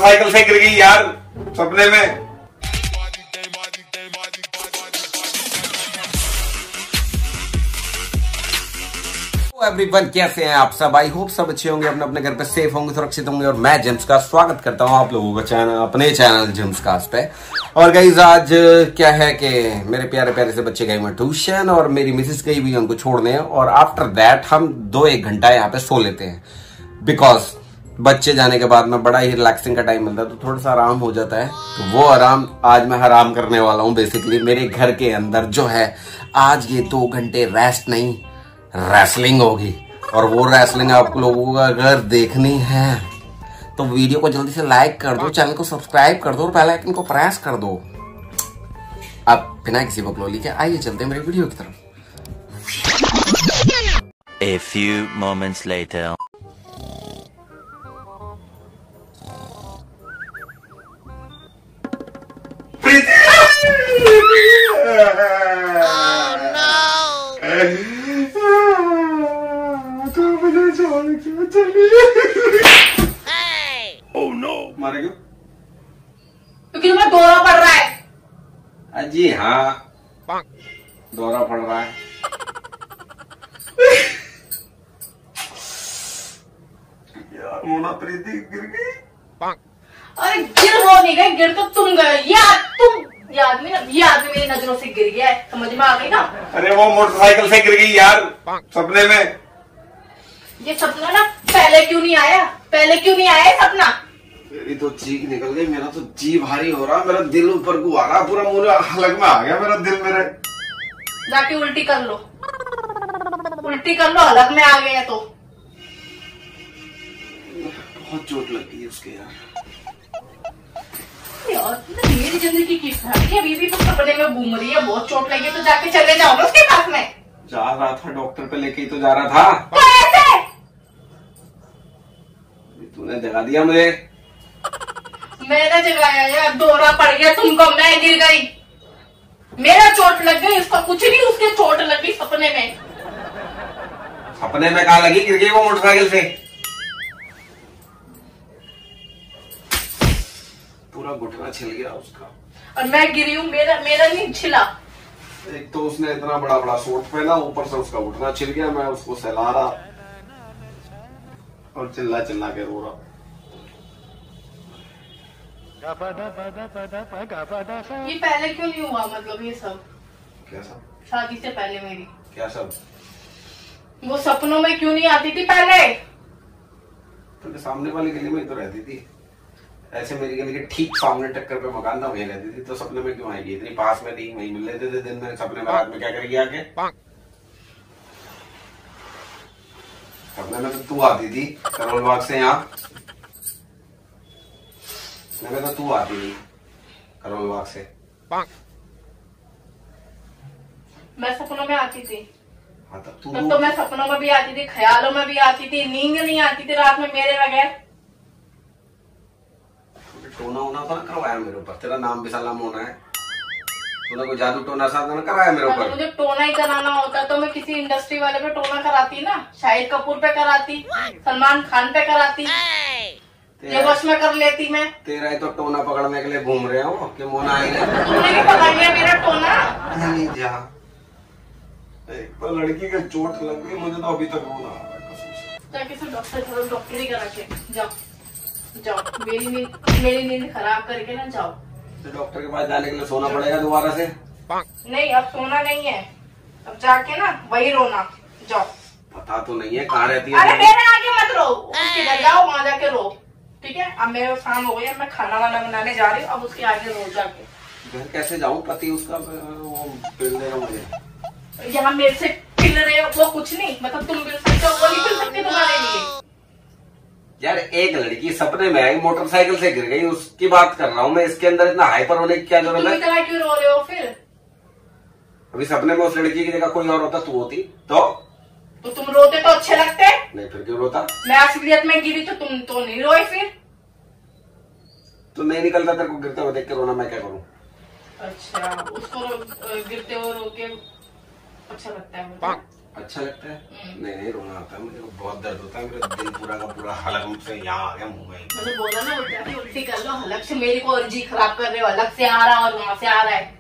Motorcycle से गिर गई यार सपने में। एवरीवन, कैसे हैं आप सब? आई होप सब अच्छे होंगे, अपने अपने घर पे सेफ होंगे, सुरक्षित होंगे। और मैं जेम्स का स्वागत करता हूं आप लोगों का चैनल, अपने चैनल जेम्स कास्ट पे। और गाइस आज क्या है कि मेरे प्यारे प्यारे से बच्चे गए हुए ट्यूशन और मेरी मिसेस गई हुई उनको छोड़ने, और आफ्टर दैट हम 2-1 घंटा यहाँ पे सो लेते हैं। बिकॉज बच्चे जाने के बाद में बड़ा ही रिलैक्सिंग का टाइम मिलता है, तो थोड़ा सा आराम हो जाता है। तो वो आराम आज मैं हराम करने वाला हूँ। बेसिकली मेरे घर के अंदर जो है आज ये 2 घंटे रेस्ट नहीं, रेसलिंग होगी। और वो रेसलिंग आप लोगों को अगर देखनी है तो वीडियो को जल्दी से लाइक कर दो, चैनल को सब्सक्राइब कर दो और बेल आइकन को प्रेस कर दो। अब बिना किसी बकलोली के आइए चलते हैं मेरी वीडियो की तरफ। A few moments later. Oh no! मारे क्यों? क्योंकि तुम्हें दौरा पड़ रहा है। जी हाँ, दौरा पड़ रहा है। यार मोना प्रीति गिर गई। अरे गिर वो नहीं गए, गिर तो तुम गए। ये आदमी मेरी नजरों से गिर गया है, समझ में आ गई ना? अरे वो मोटरसाइकिल से गिर गई यार सपने में। ये सपना ना पहले क्यों नहीं आया ये सपना? मेरी तो चीख निकल गई, मेरा तो जी भारी हो रहा, मेरा दिल ऊपर को आ रहा, पूरा मुंह हलक में आ गया मेरा दिल मेरे। जाके उल्टी कर लो, हलक में आ गया तो। बहुत चोट लगी है उसके यार। मेरी जिंदगी की खराब है, अभी भी तो सपने में घूम रही है। बहुत चोट लगी तो जाके चले जाओ ना उसके पास में। जा रहा था, डॉक्टर पे लेके ही तो जा रहा था। तो ऐसे तूने जगा दिया मुझे। मैंने जगाया यार, दौरा पड़ गया तुमको, मैं गिर गई, मेरा चोट लग गई, उसको कुछ नहीं, उसके चोट लग गई सपने में। सपने में कहाँ लगी? गिर गई वो मोटरसाइकिल से। पूरा घुटना छिल गया उसका। और मैं गिरी हूँ, मेरा नहीं छिला। एक तो उसने इतना बड़ा बड़ा सूट पहना, ऊपर से उसका घुटना छिल गया। मैं उसको सहला रहा और चिल्ला चिल्ला के रो रहा। ये पहले क्यों नहीं हुआ? मतलब ये सब क्या सब? शादी से पहले मेरी क्या सब? वो सपनों में क्यों नहीं आती थी पहले? तो सामने वाली गली में ही तो रहती थी। ऐसे मेरी गली के ठीक सामने टक्कर पे मकान था, वहीं रहती थी, तो सपने में क्यों आएगी? इतनी पास में थी, वहीं मिल लेते थे दिन में। सपने में रात में क्या करेगी आके? सपने में तो तू आती थी करोल बाग से यहाँ। मैं तो तू आती थी करोल बाग से। मैं सपनों में आती थी। हाँ तब तब तो मैं सपनों में भी आती थी, ख्यालों में भी आती थी, नींद नहीं आती थी रात में मेरे बगैर। टोना होना तो ना करवाया मेरे ऊपर। तेरा नाम भी साला मोना है। तूने कोई जादू टोना साथ ना कराया मेरे ऊपर। मुझे टोना ही कराना होता तो मैं किसी इंडस्ट्री वाले पे टोना कराती ना। शाहिद कपूर पे कराती, सलमान खान पे कराती, ये वश में कर लेती मैं। तेरा ही तो टोना पकड़ने के लिए घूम रहे हो कि मोना आएगा। तुमने भी पकड़ लिया मेरा टोना। नहीं जा, एक तो लड़की के चोट लग गई, मुझे तो अभी तक रोना आ रहा है। जाके से डॉक्टर ही करा के जाओ। मेरी नींद खराब करके ना जाओ। तो डॉक्टर के पास जाने के लिए सोना पड़ेगा दोबारा से? नहीं, अब सोना नहीं है, अब जाके ना वही रोना। जाओ। पता तो नहीं है कहाँ रहती है। अरे मेरे आगे मत रो, उसके घर जाओ, वहाँ जाके रो, ठीक है? अब मेरे शाम हो गई, मैं खाना वाना बनाने जा रही हूँ, अब उसके आगे रो जाके। घर कैसे जाऊँ? पति उसका वो पिल देगा मुझे। यहाँ मेरे से पिल रहे हो वो कुछ नहीं, मतलब तुम पिल सकते हो, वो नहीं पिल सकते तुम्हारे लिए। यार एक लड़की सपने में आई, मोटरसाइकिल से गिर गई, उसकी बात कर रहा हूँ मैं। इसके अंदर इतना हाइपर होने की क्या जरूरत है? तुम इतना क्यों रो रहे हो फिर? अभी सपने में उस लड़की की जगह कोई और होता, तू होती तो तुम रोते तो अच्छे लगते। नहीं फिर क्यों रोता? मैं असलियत में गिरी तो तुम तो नहीं रोए फिर। तो नहीं निकलता तेरे को गिरते हुए देख के रोना, मैं क्या करूँ? अच्छा, उसको गिरते हुए रो के अच्छा लगता है मुझे। अच्छा लगता है? नहीं नहीं, रोना आता है मुझे, बहुत दर्द होता है, मेरा दिल पूरा का पूरा हलक से यहाँ आ गया मुंह में। मुझे बोला ना उल्टी कर लो, हलक से मेरी को और जी खराब कर रहे हो, हलक से आ रहा और वहां से आ रहा है।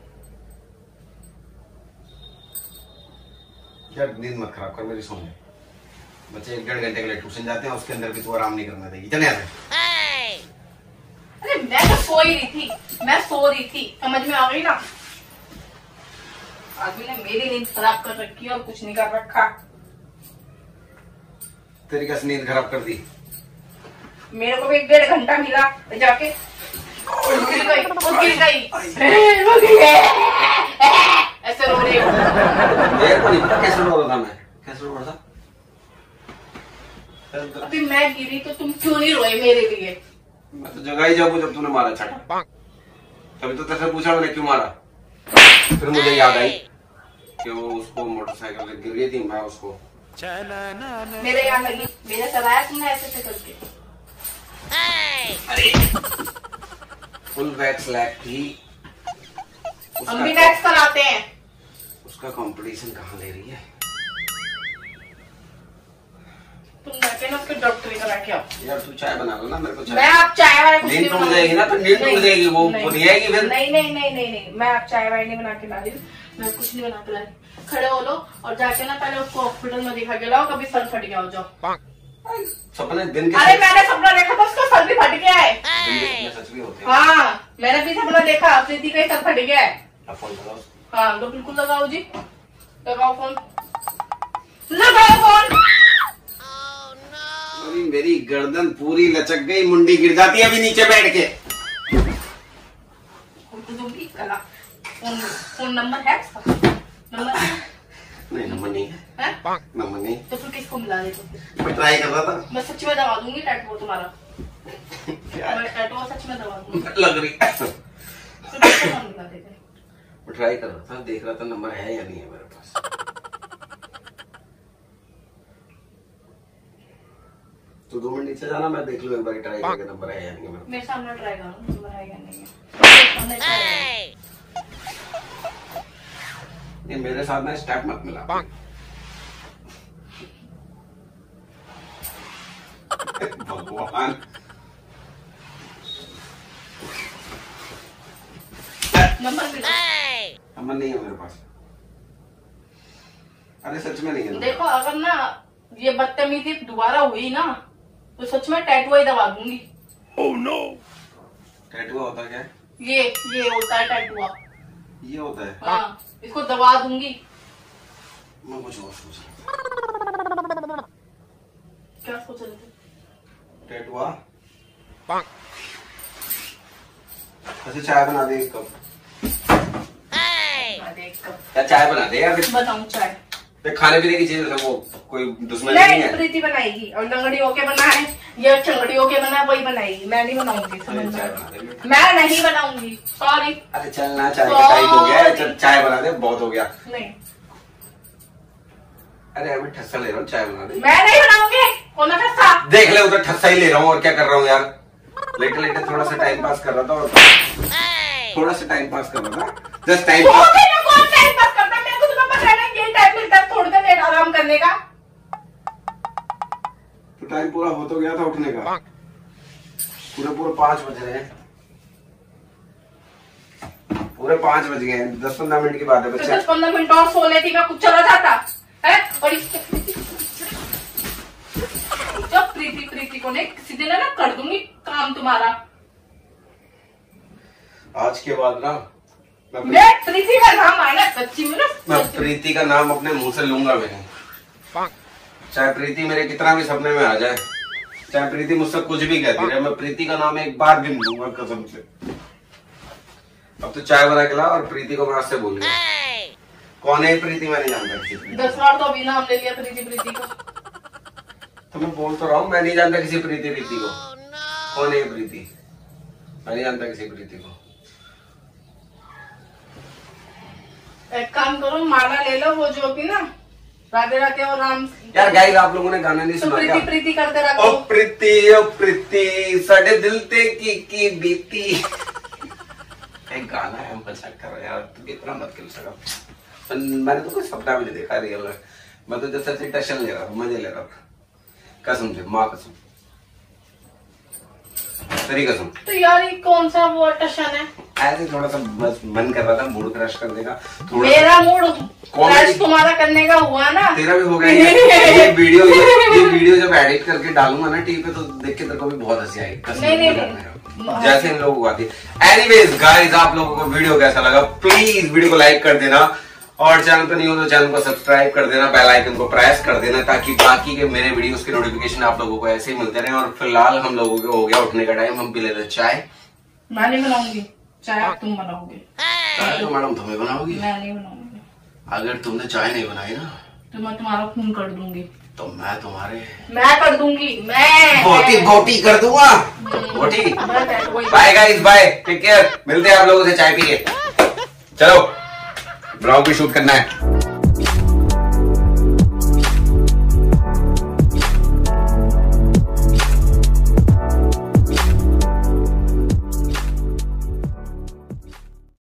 यार नींद मत खराब कर मेरी, सोने बच्चे 1-1.5 घंटे के लिए ट्यूशन जाते हैं, उसके अंदर भी तू आराम नहीं करना देगी। चले यहाँ से। अरे मैं तो सो ही रही थी, मैं सो रही थी, समझ में आ गई ना। आदमी ने मेरी नींद खराब कर रखी और कुछ नहीं कर रखा। तेरी कैसे नींद खराब कर दी? मेरे को भी 1-1.5 घंटा मिला जाके, गिर गई ऐसे रो रही हूँ। कैसे रो रहा था मैं? कैसे रो रहा था? अभी मैं गिरी तो तुम क्यों नहीं रोए मेरे लिए? मैं तो जगह ही जाऊँ जब तूने मारा छक्का, तभी तो तेरे से पूछा मैंने क्यों मारा। फिर मुझे याद आई कि वो उसको मोटरसाइकिल से गिर गई थी, मैं उसको मेरे यहाँ लगी, मेरे सराया तुमने ऐसे करके। अरे फुल वैक्स लैब थी, हम भी वैक्स कराते हैं। उसका कंपटीशन कहाँ ले रही है? तुम जाके ना उसके डॉक्टरी करा के आओ। यार तू चाय बना लो ना मेरे को। मैं आप चाय वाय नींद टूट जाएगी ना, तो नींद टूट जाएगी, वो नहीं आएगी फिर। नहीं, मैं आप चाय वाय नहीं बना के ला रही हूँ, मैं कुछ नहीं बना के ला रही। खड़े हो लो और जाके ना पहले उसको हॉस्पिटल में दिखा के लाओ, कभी सर फट गया हो जाओ। सपने दिन के, अरे मैंने सपना देखा था उसका सर भी फट गया है। सच भी होते हैं। हाँ मैंने भी सपना देखा, प्रीति का सर फट गया है। अब फोन लगाओ। हाँ तो बिल्कुल लगाओ जी, लगाओ फोन, लगाओ फोन। मेरी गर्दन पूरी लचक गई, मुंडी गिर जाती है अभी नीचे बैठ के। कला फोन नंबर है उसका? नंबर नहीं, नंबर नहीं है। नंबर नहीं तो फिर किसको मिला दे? तो मैं ट्राई कर रहा था। मैं सच में दबा दूंगी टैटू तुम्हारा, मैं टैटू सच में दबा दूंगी। लग रही तो किसको मिला दे? मैं ट्राई कर रहा था, देख रहा था नंबर है या नहीं है मेरे पास। तो 2 मिनट नीचे जाना, मैं देख लूँ एक बार ट्राई करके नंबर है या नहीं है मेरे सामने ट्राई करो नंबर है या नहीं है। ये मेरे साथ ना स्टेप मत मिला। भगवान, नंबर नहीं है मेरे पास। अरे सच में नहीं है। देखो अगर ना ये बदतमीजी दोबारा हुई ना तो सच में टैटू ही दबा दूंगी। Oh no. टैटू होता क्या है? ये होता है टैटू। ये होता है? हाँ, इसको दबा दूंगी। मैं कुछ और सोच रहा। क्या सोच रहे थे? टैटू। अच्छा चाय बना दे 1 कप। क्या चाय बना दे यार? बताऊं चाय? खाने पीने की चीज है, वो कोई दुश्मनी नहीं है। प्रीति बनाएगी और लंगड़ी होके बना है या चंगड़ी होके बना है वही बनाएगी, मैं नहीं बनाऊंगी। मैं नहीं बनाऊंगी, सॉरी। अरे चलना, चाय का टाइम हो गया है, चाय बना दे, बहुत हो गया। नहीं, अरे अभी ठस्सा ले रहा हूँ, चाय बना दे। मैं नहीं बनाऊंगी। कौन ठस्सा? देख ले उधर, ठस्सा ही ले रहा हूँ और क्या कर रहा हूँ यार। लेटे लेटे थोड़ा सा टाइम पास कर रहा था, और थोड़ा सा टाइम पास कर रहा था, जस्ट टाइम पास। कौन टाइम पास करता है? मेरे को तुम्हें पता है ना यही टाइम मिलता है थोड़ी देर आराम करने का। तो टाइम पूरा हो तो गया था उठने का, पूरे 5 बज रहे हैं, पूरे 5 बज गए हैं। 10-15 मिनट की बात है बच्चा। 10-15 मिनट और सो लेती का कुछ चला जाता है। और जब प्रीति को नहीं किसी दिन ना कर दूंगी काम तुम्हारा। आज के बाद ना मैं प्रीति का नाम आया ना सच्ची में ना, मैं प्रीति का नाम अपने मुंह से लूंगा भी नहीं। चाहे प्रीति मेरे कितना भी सपने में आ जाए, चाहे प्रीति मुझसे कुछ भी कहती रहे, मैं प्रीति का नाम एक बार भी नहीं लूंगा कसम से। अब तो चाय बना के ला और प्रीति को मैं आज से बोल गया। कौन है प्रीति? मैं नहीं जानता किसी प्रीति। 10 बार तो अभी नाम ले लिया प्रीति का। तो मैं बोल तो रहा हूँ, मैं नहीं जानता किसी प्रीति को। कौन है प्रीति? मैं नहीं जानता किसी प्रीति को। एक काम करो, माला ले लो वो जो भी ना राधे राधे और राम। यार गाइस, आप लोगों ने गाना नहीं सुना क्या? प्रीति करते रखो। ओ प्रीति साडे दिल ते की बीती। एक गाना है, मजाक करो यार, तुम इतना मत कर सको। मैंने तो कोई सपना भी नहीं देखा रियल में। मैं तो जैसे टशन ले रहा था, मजे ले रहा था, कसम से, माँ कसम, तेरी कसम। तो यार ये कौन सा वो टशन है? ऐसे थोड़ा सा बस मन कर रहा था मूड क्रश करने का। मेरा मूड क्रश तुम्हारा करने का हुआ ना? तेरा भी हो गया। ये वीडियो जब एडिट करके डालूंगा ना टीवी पे तो देख के तेरे को भी बहुत हंसी आएगी। नहीं। जैसे इन लोगों को आती है। एनीवेज गाइस, आप लोगों को वीडियो कैसा लगा प्लीज वीडियो को लाइक कर देना, और चैनल पे नहीं हो तो चैनल को सब्सक्राइब कर देना, बेल आइकन को प्रेस कर देना, ताकि बाकी के मेरे वीडियोस के नोटिफिकेशन आप लोगों को ऐसे ही मिलते रहे। और फिलहाल हम लोगों को हो गया उठने का टाइम, हम पी लेते चाय। मैं नहीं बनाऊंगी चाय, तुम बनाओगे। चाय तो मैडम तुम्हें बनाओगी? मैं नहीं बनाऊंगी। अगर तुमने चाय नहीं बनाई ना तो मैं तुम्हारा खून कर दूंगी। तो मैं तुम्हारे मैं कर दूंगी, मैं गोटी कर दूंगा, गोटी। Bye guys, bye, take care, मिलते हैं आप लोगों से चाय पी के। चलो ब्लॉग भी शूट करना है।